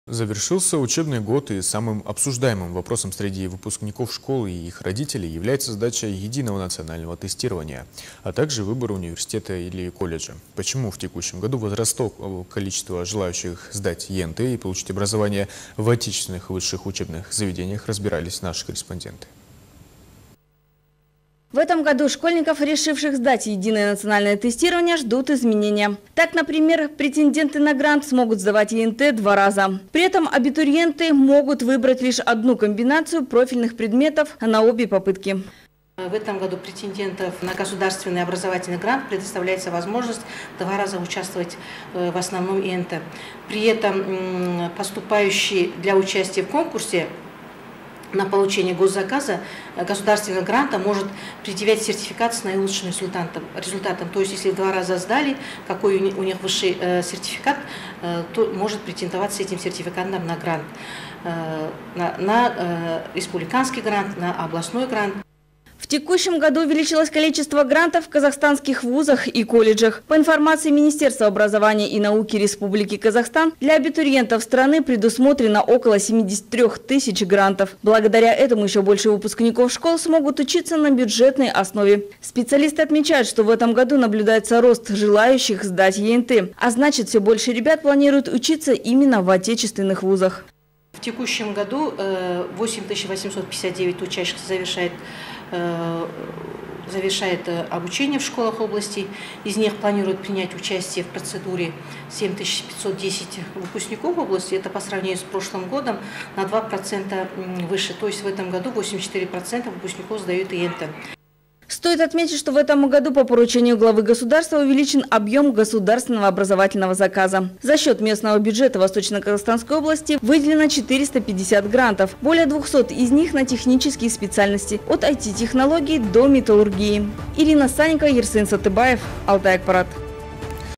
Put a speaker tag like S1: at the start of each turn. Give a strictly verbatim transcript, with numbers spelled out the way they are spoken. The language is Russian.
S1: Завершился учебный год, и самым обсуждаемым вопросом среди выпускников школы и их родителей является сдача единого национального тестирования, а также выбор университета или колледжа. Почему в текущем году возросло количество желающих сдать Е Н Т и получить образование в отечественных высших учебных заведениях, разбирались наши корреспонденты.
S2: В этом году школьников, решивших сдать единое национальное тестирование, ждут изменения. Так, например, претенденты на грант смогут сдавать Е Н Т два раза. При этом абитуриенты могут выбрать лишь одну комбинацию профильных предметов на обе попытки.
S3: В этом году претендентов на государственный образовательный грант предоставляется возможность два раза участвовать в основном Е Н Т. При этом поступающий для участия в конкурсе на получение госзаказа государственного гранта может предъявлять сертификат с наилучшим результатом. результатом. То есть, если два раза сдали, какой у них высший э, сертификат, э, то может претендовать с этим сертификатом на грант. Э, на на э, республиканский грант, на областной грант.
S2: В текущем году увеличилось количество грантов в казахстанских вузах и колледжах. По информации Министерства образования и науки Республики Казахстан, для абитуриентов страны предусмотрено около семидесяти трёх тысяч грантов. Благодаря этому еще больше выпускников школ смогут учиться на бюджетной основе. Специалисты отмечают, что в этом году наблюдается рост желающих сдать Е Н Т, а значит, все больше ребят планируют учиться именно в отечественных вузах.
S3: В текущем году восемь тысяч восемьсот пятьдесят девять учащихся завершает, завершает обучение в школах области. Из них планируют принять участие в процедуре семь тысяч пятьсот десять выпускников области. Это по сравнению с прошлым годом на два процента выше. То есть в этом году восемьдесят четыре процента выпускников сдают Е Н Т.
S2: Стоит отметить, что в этом году по поручению главы государства увеличен объем государственного образовательного заказа. За счет местного бюджета Восточно-Казахстанской области выделено четыреста пятьдесят грантов. Более двухсот из них на технические специальности, от ай ти-технологий до металлургии. Ирина Санникова, Ерсин Сатыбаев, Алтай Акпарат.